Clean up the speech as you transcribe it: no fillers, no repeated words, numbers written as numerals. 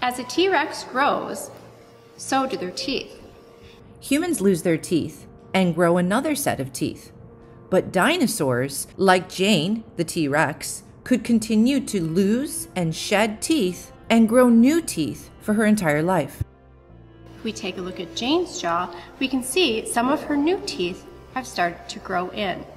As a T-Rex grows, so do their teeth. Humans lose their teeth and grow another set of teeth. But dinosaurs, like Jane, the T-Rex, could continue to lose and shed teeth and grow new teeth for her entire life. If we take a look at Jane's jaw, we can see some of her new teeth have started to grow in.